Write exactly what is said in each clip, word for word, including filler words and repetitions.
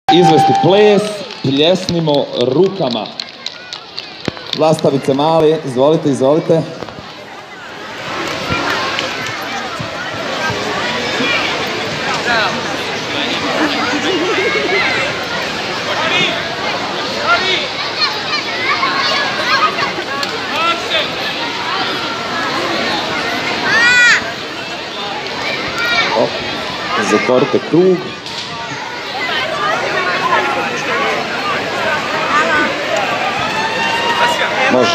izvesti ples, pljesnimo rukama. Lastavice mali, izvolite, izvolite. Zatvorite krug. Može.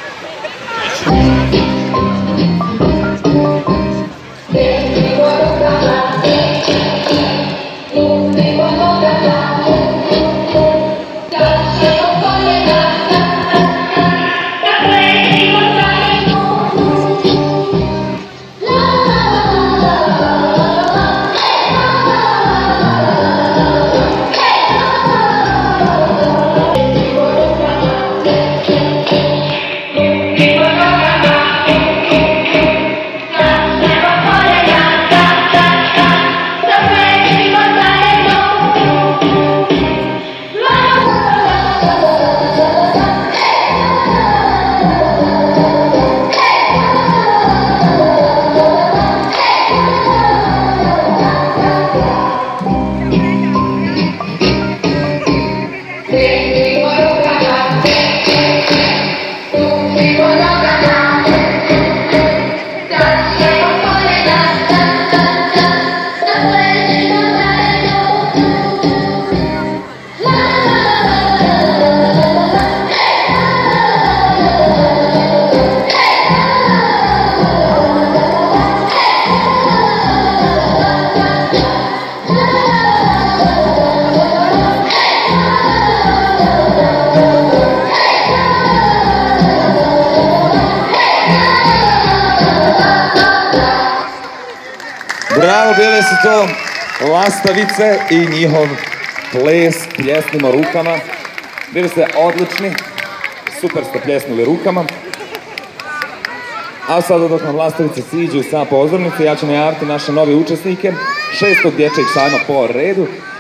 Bravo, bile su to Lastavice i njihov ples pljesnimo rukama. Bili ste odlični, super ste pljesnili rukama. A sada dok nam Lastavice siđu sa pozornice, ja ću najaviti naše nove učesnike šestog dječjeg sajma po redu.